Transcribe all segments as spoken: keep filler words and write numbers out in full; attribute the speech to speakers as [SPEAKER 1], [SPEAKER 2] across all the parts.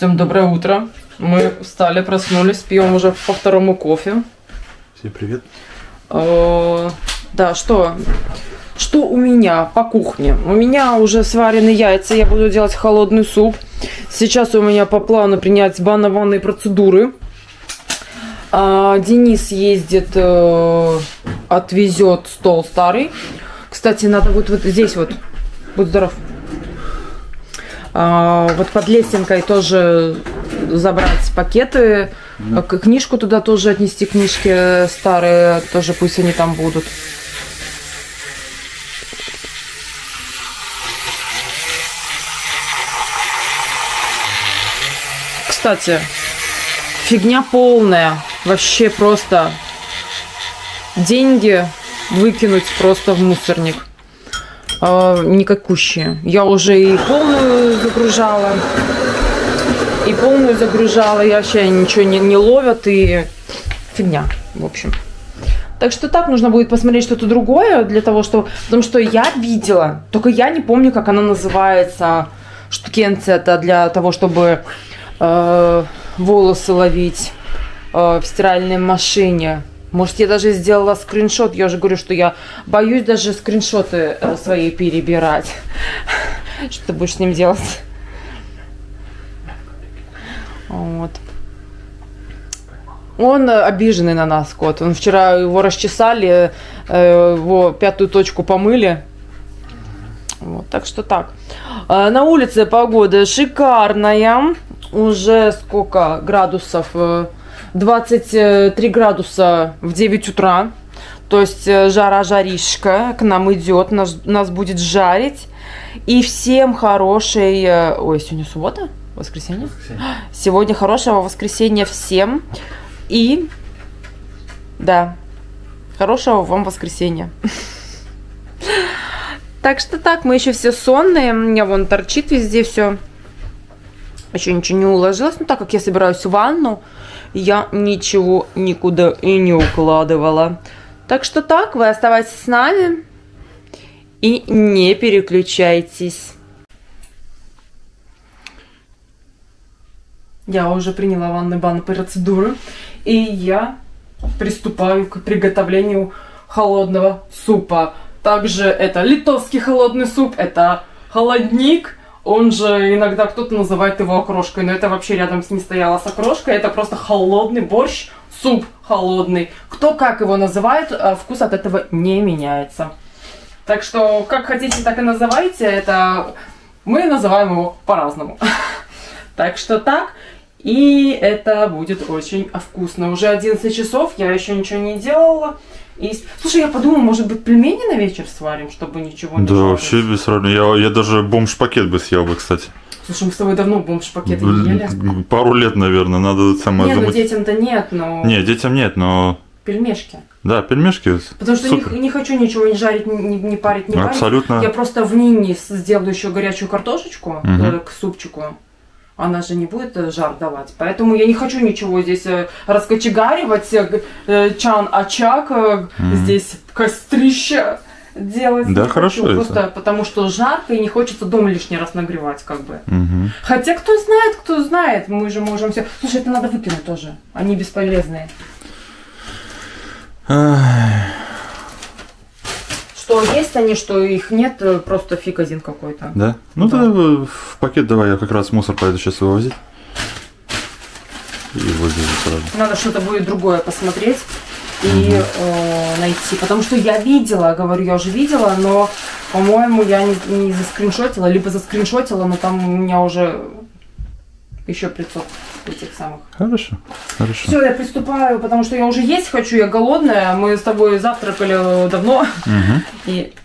[SPEAKER 1] Всем доброе утро. Мы встали, проснулись, пьем уже по второму кофе.
[SPEAKER 2] Всем привет.
[SPEAKER 1] Э, да, что? Что у меня по кухне? У меня уже сварены яйца, я буду делать холодный суп. Сейчас у меня по плану принять банно-ванные процедуры. А, Денис ездит, э, отвезет стол старый. Кстати, надо вот, вот здесь вот, будь здоров. А, вот под лесенкой тоже забрать пакеты, mm. книжку туда тоже отнести, книжки старые, тоже пусть они там будут. Кстати, фигня полная, вообще просто деньги выкинуть просто в мусорник. Никакущие. Я уже и полную загружала, и полную загружала, и вообще ничего не, не ловят, и фигня, в общем. Так что так, нужно будет посмотреть что-то другое, для того, что... Потому что я видела, только я не помню, как она называется, штукенция, это для того, чтобы э, волосы ловить э, в стиральной машине. Может, я даже сделала скриншот. Я уже говорю, что я боюсь даже скриншоты свои перебирать. Что ты будешь с ним делать? Вот. Он обиженный на нас, кот. Он вчера его расчесали, его пятую точку помыли. Вот, так что так. На улице погода шикарная. Уже сколько градусов? двадцать три градуса в девять утра, то есть жара-жаришка к нам идет, нас, нас будет жарить. И всем хорошей... Ой, сегодня суббота? Воскресенье? Воскресенье. Сегодня хорошего воскресенья всем. И... Да, хорошего вам воскресенья. Так что так, мы еще все сонные. У меня вон торчит везде все. Еще ничего не уложилось. Ну, так как я собираюсь в ванну, я ничего никуда и не укладывала. Так что так, вы оставайтесь с нами и не переключайтесь. Я уже приняла ванную процедуру, и я приступаю к приготовлению холодного супа. Также это литовский холодный суп, это холодник. Он же иногда кто-то называет его окрошкой, но это вообще рядом с ней стояла с окрошкой. Это просто холодный борщ, суп холодный. Кто как его называет, вкус от этого не меняется. Так что, как хотите, так и называйте. Это мы называем его по-разному. Так что так. И это будет очень вкусно. Уже одиннадцать часов, я еще ничего не делала. И... Слушай, я подумала, может быть, пельмени на вечер сварим, чтобы ничего не
[SPEAKER 2] Да,
[SPEAKER 1] жарить.
[SPEAKER 2] вообще без сравнения. Я, я даже бомж-пакет бы съел бы, кстати.
[SPEAKER 1] Слушай, мы с тобой давно бомж-пакеты не ели.
[SPEAKER 2] Пару лет, наверное, надо самое
[SPEAKER 1] Нет,
[SPEAKER 2] замыть.
[SPEAKER 1] ну детям-то нет, но...
[SPEAKER 2] Не, детям нет, но...
[SPEAKER 1] Пельмешки.
[SPEAKER 2] Да, пельмешки.
[SPEAKER 1] Потому что не, не хочу ничего не жарить, не, не парить, не
[SPEAKER 2] Абсолютно.
[SPEAKER 1] парить. Я просто в нине сделаю еще горячую картошечку
[SPEAKER 2] угу.
[SPEAKER 1] к супчику. Она же не будет жар давать. Поэтому я не хочу ничего здесь раскочегаривать, чан-очаг, mm. здесь кострище делать.
[SPEAKER 2] Да,
[SPEAKER 1] не
[SPEAKER 2] хорошо
[SPEAKER 1] хочу,
[SPEAKER 2] это.
[SPEAKER 1] Просто потому что жарко и не хочется дом лишний раз нагревать, как бы.
[SPEAKER 2] Mm-hmm.
[SPEAKER 1] Хотя кто знает, кто знает, мы же можем все. Слушай, это надо выкинуть тоже. Они бесполезные. Что есть они, что их нет, просто фиг один какой-то.
[SPEAKER 2] Да? Ну да. Тогда в пакет давай, я как раз мусор пойду сейчас вывозить. И возьму сразу. Надо
[SPEAKER 1] что-то будет другое посмотреть и угу. э, найти. Потому что я видела, говорю, я уже видела, но, по-моему, я не, не заскриншотила, либо заскриншотила, но там у меня уже еще пятьсот этих самых.
[SPEAKER 2] Хорошо, хорошо.
[SPEAKER 1] Все, я приступаю, потому что я уже есть хочу, я голодная. Мы с тобой завтракали давно.
[SPEAKER 2] Угу.
[SPEAKER 1] И...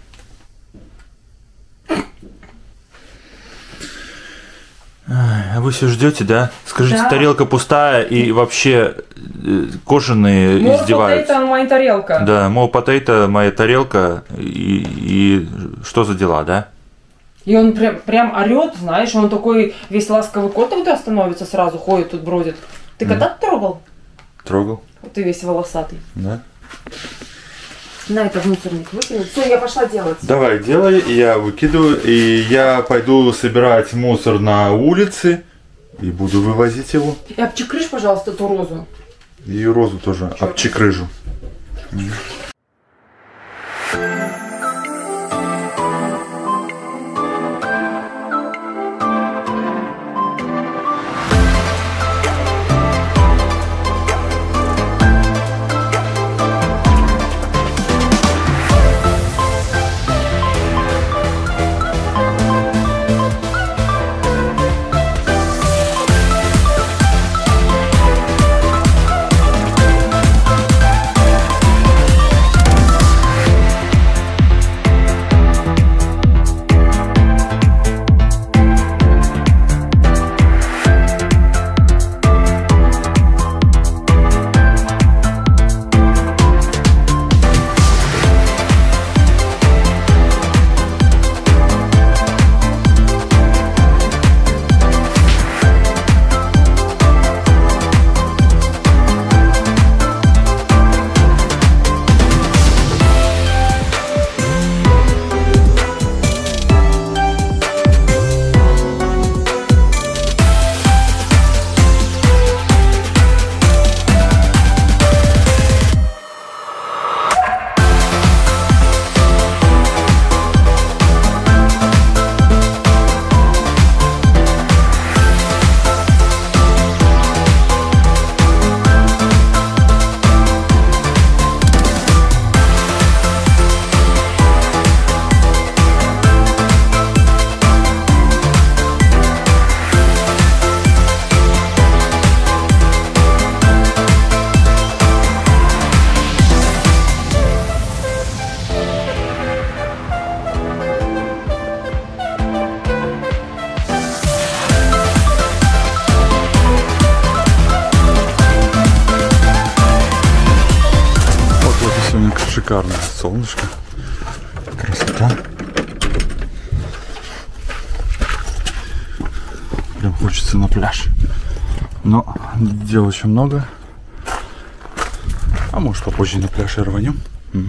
[SPEAKER 2] А вы все ждете, да? Скажите,
[SPEAKER 1] да.
[SPEAKER 2] Тарелка пустая и вообще кожаные
[SPEAKER 1] More
[SPEAKER 2] издеваются.
[SPEAKER 1] Potato моя тарелка.
[SPEAKER 2] Да, more potato моя тарелка и, и что за дела, да?
[SPEAKER 1] И он прям, прям орет, знаешь, он такой весь ласковый кот тогда становится, сразу ходит тут, бродит. Ты
[SPEAKER 2] да.
[SPEAKER 1] кота трогал?
[SPEAKER 2] Трогал.
[SPEAKER 1] Ты весь волосатый.
[SPEAKER 2] Да.
[SPEAKER 1] На это в мусорник выкинуть. Все, я пошла делать.
[SPEAKER 2] Давай, делай, я выкидываю. И я пойду собирать мусор на улице. И буду вывозить его.
[SPEAKER 1] И обчекрыш, пожалуйста, эту розу.
[SPEAKER 2] И розу тоже обчекрыжу. Шикарное солнышко, красота. Прям хочется на пляж. Но дел очень много. А может попозже на пляж и рванем. Угу.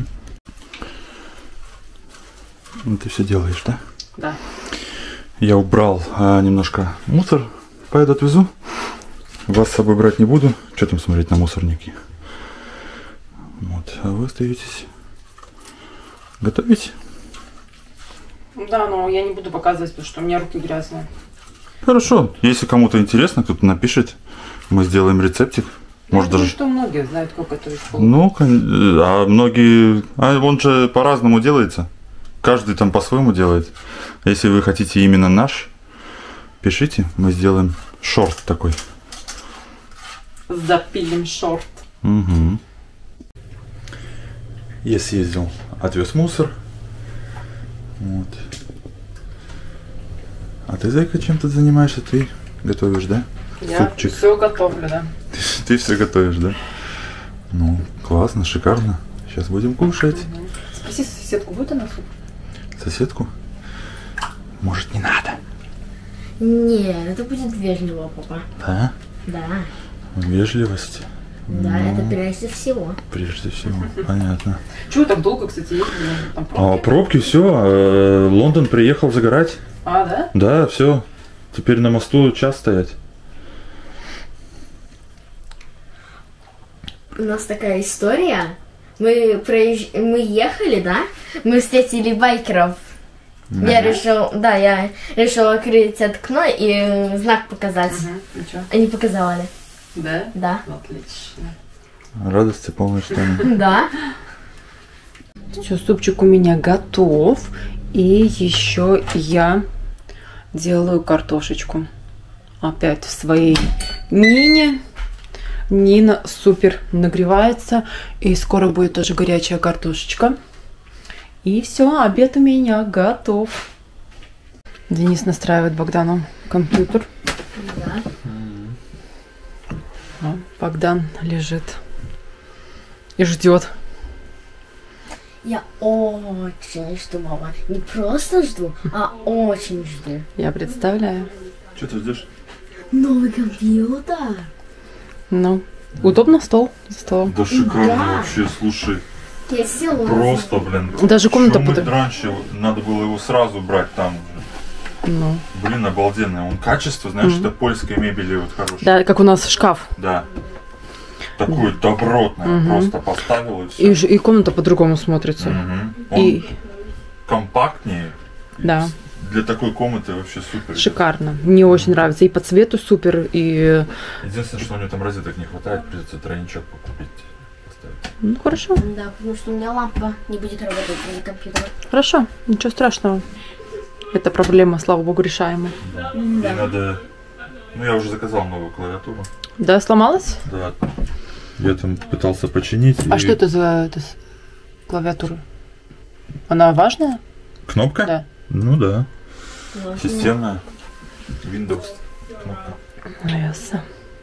[SPEAKER 2] Ну, ты все делаешь, да?
[SPEAKER 1] Да.
[SPEAKER 2] Я убрал а, немножко мусор. Поеду отвезу. Вас с собой брать не буду. Что там смотреть на мусорники? Вот, а вы остаетесь готовить?
[SPEAKER 1] Да, но я не буду показывать, потому что у меня руки грязные.
[SPEAKER 2] Хорошо, если кому-то интересно, кто-то напишет, мы сделаем рецептик. Может,
[SPEAKER 1] я думаю,
[SPEAKER 2] даже...
[SPEAKER 1] что многие знают, как это исполнить.
[SPEAKER 2] Ну, а многие... А он же по-разному делается. Каждый там по-своему делает. Если вы хотите именно наш, пишите, мы сделаем шорт такой.
[SPEAKER 1] Запилим шорт.
[SPEAKER 2] Угу. Я съездил, отвез мусор. Вот. А ты, зайка, чем тут занимаешься? Ты готовишь, да?
[SPEAKER 1] Я
[SPEAKER 2] Супчик.
[SPEAKER 1] все готовлю, да.
[SPEAKER 2] Ты, ты все готовишь, да? Ну, классно, шикарно. Сейчас будем кушать.
[SPEAKER 1] Угу. Спроси соседку, будет она суп?
[SPEAKER 2] Соседку? Может, не надо?
[SPEAKER 3] Нет, это будет вежливо, папа.
[SPEAKER 2] Да?
[SPEAKER 3] Да.
[SPEAKER 2] Вежливость.
[SPEAKER 3] Да,
[SPEAKER 2] ну,
[SPEAKER 3] это прежде всего.
[SPEAKER 2] Прежде всего, понятно.
[SPEAKER 1] Чего так долго, кстати, ездили? Там пробки?
[SPEAKER 2] А пробки, все. Лондон приехал загорать.
[SPEAKER 1] А, да?
[SPEAKER 2] Да, все. Теперь на мосту час стоять.
[SPEAKER 3] У нас такая история. Мы, проезж... мы ехали, да? Мы встретили байкеров.
[SPEAKER 2] Да.
[SPEAKER 3] Я решил, да, я решила открыть окно и знак показать.
[SPEAKER 1] Угу. И чё?
[SPEAKER 3] Они показали.
[SPEAKER 1] Да?
[SPEAKER 3] Да.
[SPEAKER 1] Отлично.
[SPEAKER 2] Радости полной штаны.
[SPEAKER 3] Да.
[SPEAKER 1] Все, супчик у меня готов. И еще я делаю картошечку. Опять в своей Нине. Нина супер нагревается. И скоро будет тоже горячая картошечка. И все, обед у меня готов. Денис настраивает Богдану компьютер.
[SPEAKER 3] Да.
[SPEAKER 1] А Богдан лежит и ждет.
[SPEAKER 3] Я очень жду, мама. Не просто жду, а очень жду.
[SPEAKER 1] Я представляю.
[SPEAKER 2] Что ты ждешь?
[SPEAKER 3] Новый компьютер.
[SPEAKER 1] Ну, удобно стол за столом.
[SPEAKER 2] Да шикарно
[SPEAKER 3] Да.
[SPEAKER 2] вообще, слушай.
[SPEAKER 3] Я села.
[SPEAKER 2] Просто, блин.
[SPEAKER 1] Даже комната
[SPEAKER 2] Чё мы
[SPEAKER 1] путает.
[SPEAKER 2] раньше надо было его сразу брать там уже.
[SPEAKER 1] Ну.
[SPEAKER 2] Блин, обалденное. Он качество, знаешь,
[SPEAKER 1] Мгм.
[SPEAKER 2] это польской мебели вот хорошее.
[SPEAKER 1] Да, как у нас шкаф.
[SPEAKER 2] Да. Такое добротное.
[SPEAKER 1] Мгм.
[SPEAKER 2] Просто поставил и все.
[SPEAKER 1] И, ж- и комната по-другому смотрится.
[SPEAKER 2] Он
[SPEAKER 1] И
[SPEAKER 2] компактнее. И
[SPEAKER 1] Да.
[SPEAKER 2] с- Для такой комнаты вообще супер.
[SPEAKER 1] шикарно. Мне очень нравится. И по цвету супер, и...
[SPEAKER 2] Единственное, что у него там розеток не хватает, придется тройничок покупить. Поставить.
[SPEAKER 1] Ну, хорошо.
[SPEAKER 3] Да, потому что у меня лампа не будет работать из-за компьютера.
[SPEAKER 1] Хорошо. Ничего страшного. Это проблема, слава богу, решаемая.
[SPEAKER 2] Да.
[SPEAKER 3] Да.
[SPEAKER 2] И надо... Ну, я уже заказал новую клавиатуру.
[SPEAKER 1] Да, сломалась?
[SPEAKER 2] Да. Я там пытался починить.
[SPEAKER 1] А
[SPEAKER 2] и-
[SPEAKER 1] что это за это, с- клавиатура? Она важная?
[SPEAKER 2] Кнопка?
[SPEAKER 1] Да.
[SPEAKER 2] Ну да.
[SPEAKER 3] Ну,
[SPEAKER 2] Системная. Windows. Кнопка.
[SPEAKER 1] Ясно.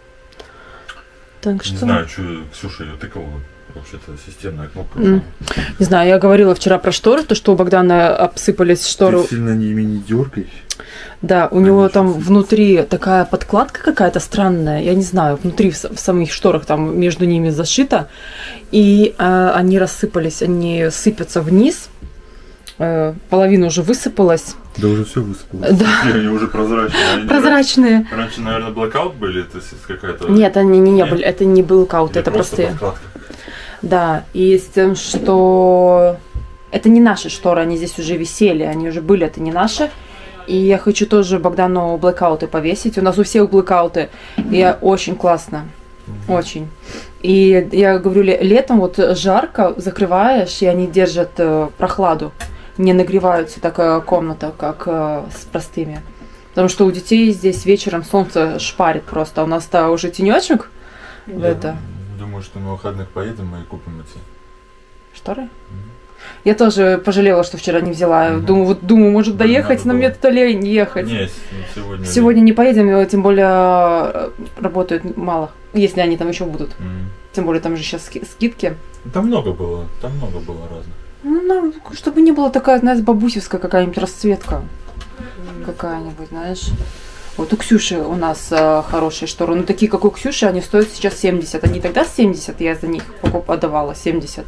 [SPEAKER 1] Так что...
[SPEAKER 2] Не знаю, что Ксюша ее тыкала. Вообще-то системная кнопка.
[SPEAKER 1] М. Не знаю, я говорила вчера про шторы, то, что у Богдана обсыпались шторы.
[SPEAKER 2] Ты сильно ими не дергай.
[SPEAKER 1] Да, у него
[SPEAKER 2] Конечно,
[SPEAKER 1] там
[SPEAKER 2] сыпется.
[SPEAKER 1] внутри такая подкладка какая-то странная, я не знаю, внутри в, с- в самих шторах там между ними зашито, и э, они рассыпались, они сыпятся вниз, э, половина уже высыпалась.
[SPEAKER 2] Да уже все высыпалось.
[SPEAKER 1] Да.
[SPEAKER 2] Смотри, они уже прозрачные. Они
[SPEAKER 1] Прозрачные.
[SPEAKER 2] Раньше, наверное, блэкаут были, это с- какая-то...
[SPEAKER 1] Нет, они не, не
[SPEAKER 2] Нет?
[SPEAKER 1] были, это не блэкаут,
[SPEAKER 2] Или
[SPEAKER 1] это
[SPEAKER 2] просто
[SPEAKER 1] простые.
[SPEAKER 2] подкладка?
[SPEAKER 1] Да, и с тем, что это не наши шторы, они здесь уже висели, они уже были, это не наши. И я хочу тоже Богдану блэкауты повесить. У нас у всех блэкауты. И очень классно. Очень. И я говорю, ле- летом вот жарко, закрываешь, и они держат э, прохладу. Не нагреваются такая комната, как э, с простыми. Потому что у детей здесь вечером солнце шпарит просто. У нас-то уже тенечек в
[SPEAKER 2] Я
[SPEAKER 1] это.
[SPEAKER 2] думаю, что на выходных поедем и купим эти.
[SPEAKER 1] Шторы? Я тоже пожалела, что вчера не взяла.
[SPEAKER 2] Мгм.
[SPEAKER 1] Думаю, вот думаю, может
[SPEAKER 2] Блин,
[SPEAKER 1] доехать,
[SPEAKER 2] надо
[SPEAKER 1] но
[SPEAKER 2] было.
[SPEAKER 1] мне тут лень ехать.
[SPEAKER 2] Не, с- сегодня...
[SPEAKER 1] Сегодня не поедем, э, тем более э, работают мало, если они там еще будут.
[SPEAKER 2] М.
[SPEAKER 1] Тем более там же сейчас скидки.
[SPEAKER 2] Там много было, там много было разных.
[SPEAKER 1] Ну, нам, чтобы не было такая, знаешь, бабусевская какая-нибудь расцветка. Какая-нибудь, знаешь. Вот у Ксюши у нас э, хорошие шторы. Ну, такие, как у Ксюши, они стоят сейчас семьдесят. Они тогда семьдесят, я за них покуп отдавала семьдесят.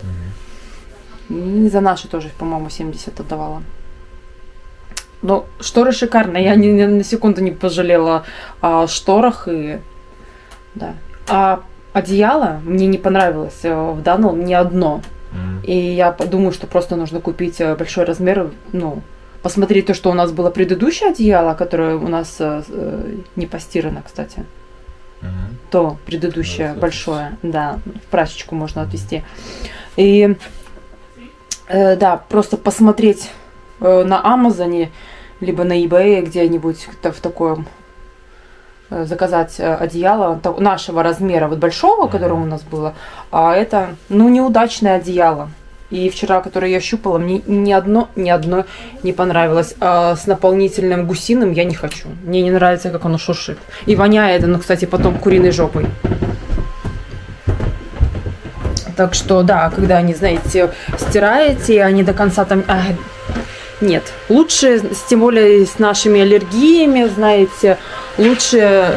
[SPEAKER 1] И за наши тоже, по-моему, семьдесят отдавала. Но шторы шикарные. Я ни, ни на секунду не пожалела о шторах. И... Да. А одеяло мне не понравилось э, в данном ни одно.
[SPEAKER 2] М.
[SPEAKER 1] И я думаю, что просто нужно купить э, большой размер, ну, посмотреть то, что у нас было предыдущее одеяло, которое у нас э, э, не постирано, кстати.
[SPEAKER 2] Мгм.
[SPEAKER 1] То предыдущее
[SPEAKER 2] Да,
[SPEAKER 1] большое, да, в прачечку можно отвезти. И э, да, просто посмотреть э, на Амазоне, либо на eBay где-нибудь та- в таком э, заказать э, одеяло та- нашего размера, вот большого,
[SPEAKER 2] Мгм.
[SPEAKER 1] которое у нас было, а это, ну, неудачное одеяло. И вчера, которое я щупала, мне ни одно, ни одно не понравилось. А с наполнительным гусиным я не хочу. Мне не нравится, как оно шуршит. И воняет оно, кстати, потом куриной жопой. Так что, да, когда они, знаете, стираете, они до конца там... а, нет. Лучше, с- тем более с нашими аллергиями, знаете, лучше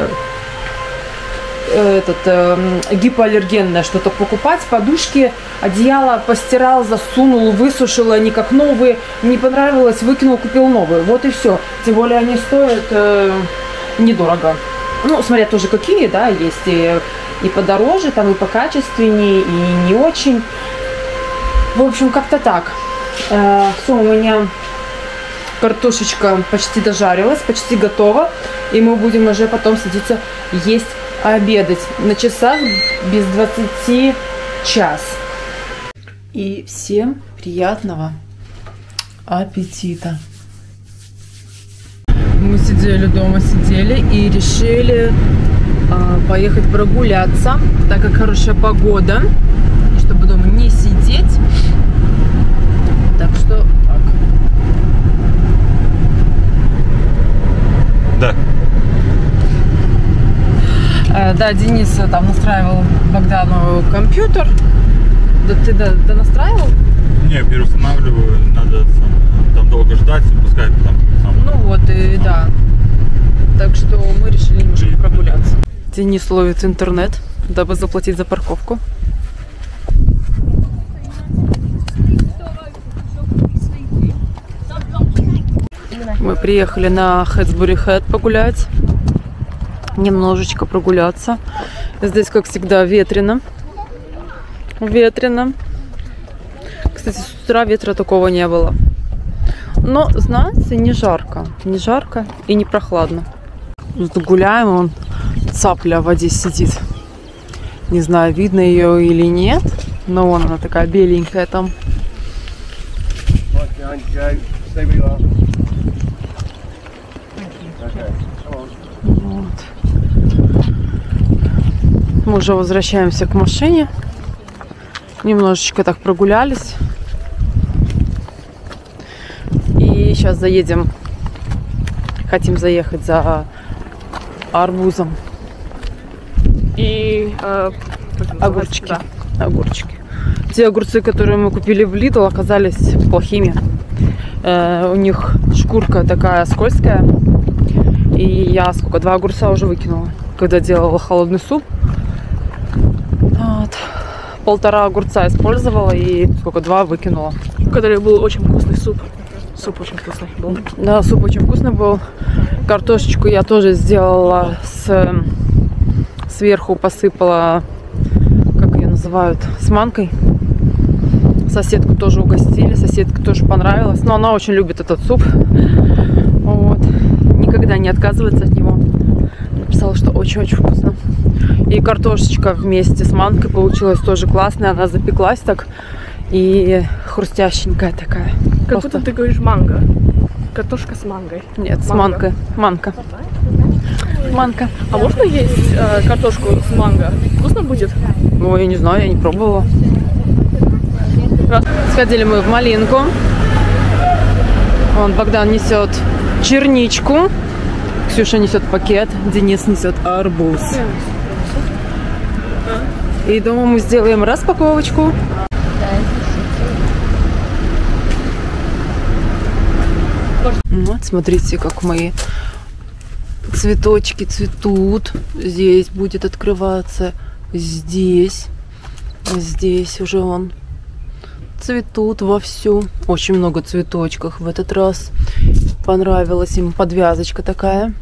[SPEAKER 1] э, этот э, гипоаллергенное что-то покупать, подушки, одеяло постирал, засунул, высушил, они как новые, не понравилось, выкинул, купил новые. Вот и все. Тем более они стоят э, недорого. Ну, смотря тоже какие, да, есть и, и подороже, там и покачественнее, и не очень. В общем, как-то так. Э, все, у меня картошечка почти дожарилась, почти готова. И мы будем уже потом садиться есть, обедать. На часах без двадцати час. И всем приятного аппетита. Мы сидели дома, сидели и решили а, поехать прогуляться, так как хорошая погода, и чтобы дома не сидеть. Так что так.
[SPEAKER 2] Да.
[SPEAKER 1] Э, да, Денис э, там настраивал Богдану компьютер. Да ты да, да настраивал?
[SPEAKER 2] Не, переустанавливаю, надо сам- там долго ждать, пускай там сам.
[SPEAKER 1] Ну вот, и да. Так что мы решили немножко прогуляться. Денис ловит интернет, дабы заплатить за парковку. Мы приехали на Хэтсбури Хэт погулять. Немножечко прогуляться. Здесь, как всегда, ветрено. Ветрено. Кстати, с утра ветра такого не было. Но, знаете, не жарко. Не жарко и не прохладно. Тут гуляем, вон цапля в воде сидит. Не знаю, видно ее или нет. Но вон она такая беленькая там. Вот. Мы уже возвращаемся к машине. Немножечко так прогулялись. И сейчас заедем. Хотим заехать за арбузом.
[SPEAKER 4] И э,
[SPEAKER 1] огурчики.
[SPEAKER 4] Да.
[SPEAKER 1] Огурчики. Те огурцы, которые мы купили в Lidl, оказались плохими. Э, у них шкурка такая скользкая. И я сколько? Два огурца уже выкинула, когда делала холодный суп. Вот. Полтора огурца использовала и сколько? Два выкинула.
[SPEAKER 4] Который был очень вкусный суп. Суп очень вкусный был.
[SPEAKER 1] Да, суп очень вкусный был. Картошечку я тоже сделала с... Сверху посыпала, как ее называют, с манкой. Соседку тоже угостили, соседке тоже понравилось. Но она очень любит этот суп. Вот. Никогда не отказывается от него. Написала, что очень-очень вкусно. И картошечка вместе с манкой получилась тоже классная. Она запеклась так и хрустященькая такая.
[SPEAKER 4] Как
[SPEAKER 1] Просто...
[SPEAKER 4] будто ты говоришь манго. Картошка с мангой.
[SPEAKER 1] Нет,
[SPEAKER 4] манго.
[SPEAKER 1] С манкой. Манка. Манка.
[SPEAKER 4] А можно есть э, картошку с манго? Вкусно будет?
[SPEAKER 1] Ну, я не знаю, я не пробовала. Раз. Сходили мы в малинку. Вон Богдан несет черничку. Ксюша несет пакет. Денис несет арбуз. И дома мы сделаем распаковочку. Вот, смотрите, как мои цветочки цветут. Здесь будет открываться. Здесь. Здесь уже он цветут вовсю. Очень много цветочков в этот раз. Понравилась им подвязочка такая.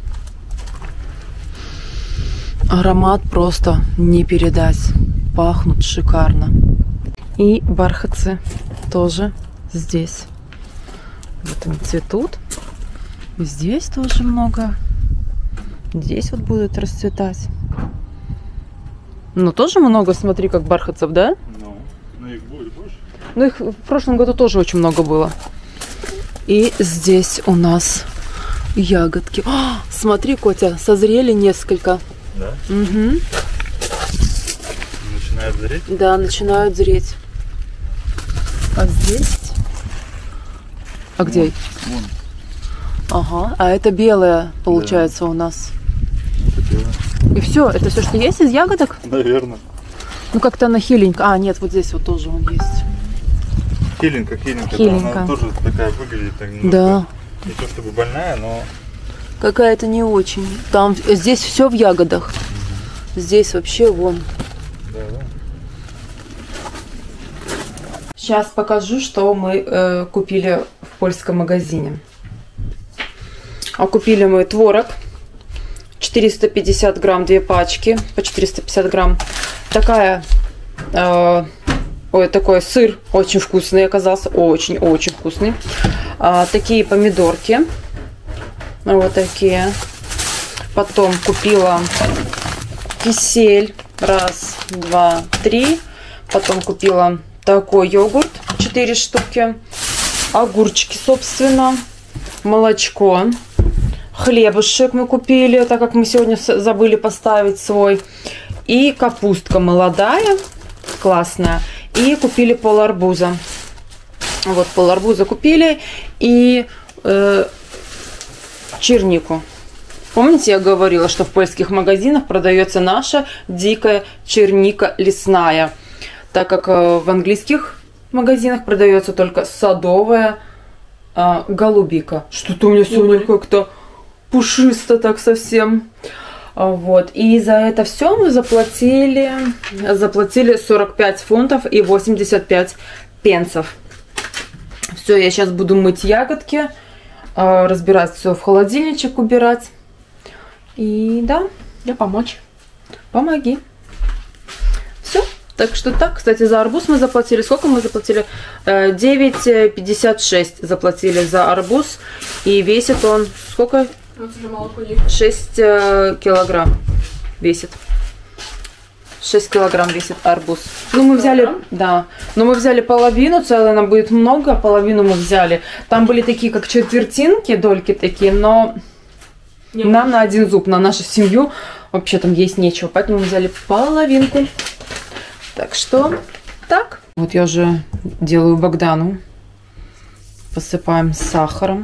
[SPEAKER 1] Аромат просто не передать. Пахнут шикарно. И бархатцы тоже здесь. Вот они цветут. Здесь тоже много. Здесь вот будут расцветать. Ну, тоже много, смотри, как бархатцев, да?
[SPEAKER 2] Ну, но их будет больше.
[SPEAKER 1] Ну, их в прошлом году тоже очень много было. И здесь у нас ягодки. О, смотри, Котя, созрели несколько.
[SPEAKER 2] Да?
[SPEAKER 1] Угу.
[SPEAKER 2] Начинают зреть?
[SPEAKER 1] Да, начинают зреть. А здесь? А где?
[SPEAKER 2] Вон.
[SPEAKER 1] Ага, а это белая получается, да, у нас.
[SPEAKER 2] Это
[SPEAKER 1] и все, это все, что есть из ягодок?
[SPEAKER 2] Наверное.
[SPEAKER 1] Ну как-то она хиленькая. А, нет, вот здесь вот тоже он есть.
[SPEAKER 2] Хиленька, хиленька.
[SPEAKER 1] Хиленька.
[SPEAKER 2] Да, она тоже такая выглядит так немножко.
[SPEAKER 1] Да.
[SPEAKER 2] Не то чтобы больная, но...
[SPEAKER 1] Какая-то не очень. Там, здесь все в ягодах. Угу. Здесь вообще вон.
[SPEAKER 2] Да, да.
[SPEAKER 1] Сейчас покажу, что мы э, купили в польском магазине. А купили мы творог. четыреста пятьдесят грамм, две пачки по четыреста пятьдесят грамм. Такая, э, ой, такой сыр очень вкусный оказался. Очень-очень вкусный. А, такие помидорки. Вот такие. Потом купила кисель. Раз, два, три. Потом купила такой йогурт. четыре штуки. Огурчики, собственно. Молочко. Хлебушек мы купили, так как мы сегодня забыли поставить свой. И капустка молодая. Классная. И купили пол арбуза. Вот пол арбуза купили. И э, чернику. Помните, я говорила, что в польских магазинах продается наша дикая черника лесная. Так как э, в английских магазинах продается только садовая э, голубика. Что-то у меня сегодня как-то пушисто так совсем. Вот. И за это все мы заплатили, заплатили сорок пять фунтов и восемьдесят пять пенсов. Все, я сейчас буду мыть ягодки. э, разбирать все в холодильничек, убирать. И да,
[SPEAKER 4] Я помочь.
[SPEAKER 1] помоги. Все. Так что так, кстати, за арбуз мы заплатили. Сколько мы заплатили? девять пятьдесят шесть заплатили за арбуз. И весит он сколько? шесть килограмм весит. шесть килограмм весит арбуз. Ну, мы взяли, да, но мы взяли половину, целое нам будет много, половину мы взяли. Там были такие, как четвертинки, дольки такие, но
[SPEAKER 4] Не
[SPEAKER 1] нам на один зуб, на нашу семью вообще там есть нечего, поэтому мы взяли половинку. Так что, так. Вот я уже делаю Богдану. Посыпаем сахаром.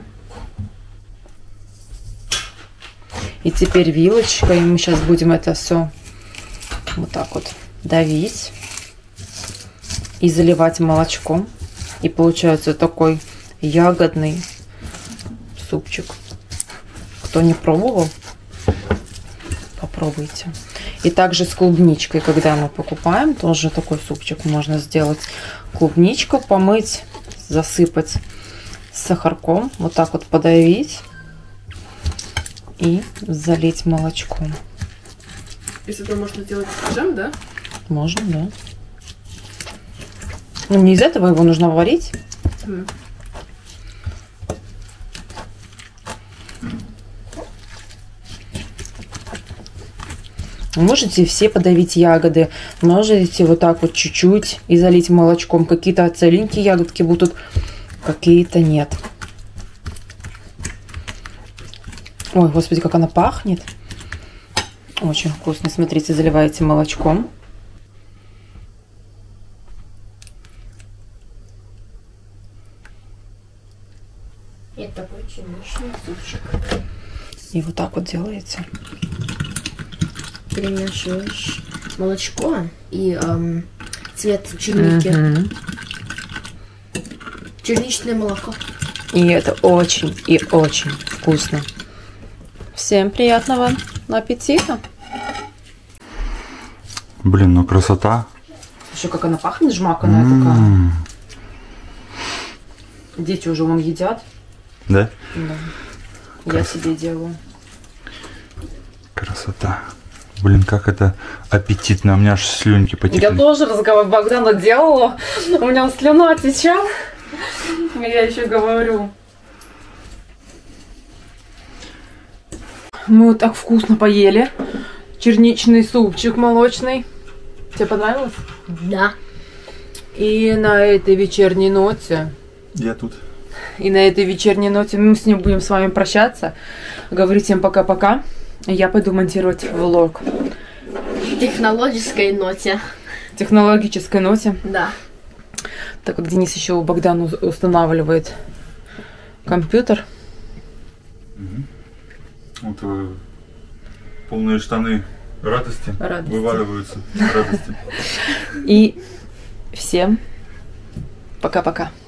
[SPEAKER 1] И теперь вилочкой мы сейчас будем это все вот так вот давить и заливать молочком. И получается такой ягодный супчик. Кто не пробовал, попробуйте. И также с клубничкой, когда мы покупаем, тоже такой супчик можно сделать. Клубничку помыть, засыпать сахарком, вот так вот подавить и залить молочком.
[SPEAKER 4] Из этого можно сделать джем, да?
[SPEAKER 1] Можно, да. Ну, не из этого его нужно варить.
[SPEAKER 4] Mm.
[SPEAKER 1] Можете все подавить ягоды, можете вот так вот чуть-чуть и залить молочком. Какие-то целенькие ягодки будут, какие-то нет. Ой, господи, как она пахнет. Очень вкусно. Смотрите, заливаете молочком.
[SPEAKER 3] Это такой черничный супчик.
[SPEAKER 1] И вот так вот делаете.
[SPEAKER 3] Перемешиваешь молочко и эм, цвет черники.
[SPEAKER 1] Мгм.
[SPEAKER 3] Черничное молоко.
[SPEAKER 1] И это очень и очень вкусно. Всем приятного аппетита.
[SPEAKER 2] Блин, ну красота.
[SPEAKER 1] Слушай, как она пахнет, жмаканая такая.
[SPEAKER 2] М.
[SPEAKER 1] Дети уже вон едят.
[SPEAKER 2] Да?
[SPEAKER 1] Да. Я себе делаю.
[SPEAKER 2] Красота. Блин, как это аппетитно. У меня аж слюнки потекли.
[SPEAKER 1] Я тоже разговор Богдана делала. У меня слюна течет. Я еще говорю. Мы вот так вкусно поели. Черничный супчик молочный. Тебе понравилось?
[SPEAKER 3] Да.
[SPEAKER 1] И на этой вечерней ноте,
[SPEAKER 2] Я тут.
[SPEAKER 1] и на этой вечерней ноте мы с ним будем с вами прощаться. Говорить всем пока-пока. Я пойду монтировать влог.
[SPEAKER 3] Технологической ноте.
[SPEAKER 1] Технологической ноте.
[SPEAKER 3] Да.
[SPEAKER 1] Так как Денис еще у Богдана устанавливает компьютер.
[SPEAKER 2] Вот э, полные штаны радости,
[SPEAKER 1] Радости.
[SPEAKER 2] вываливаются радости.
[SPEAKER 1] И всем пока-пока.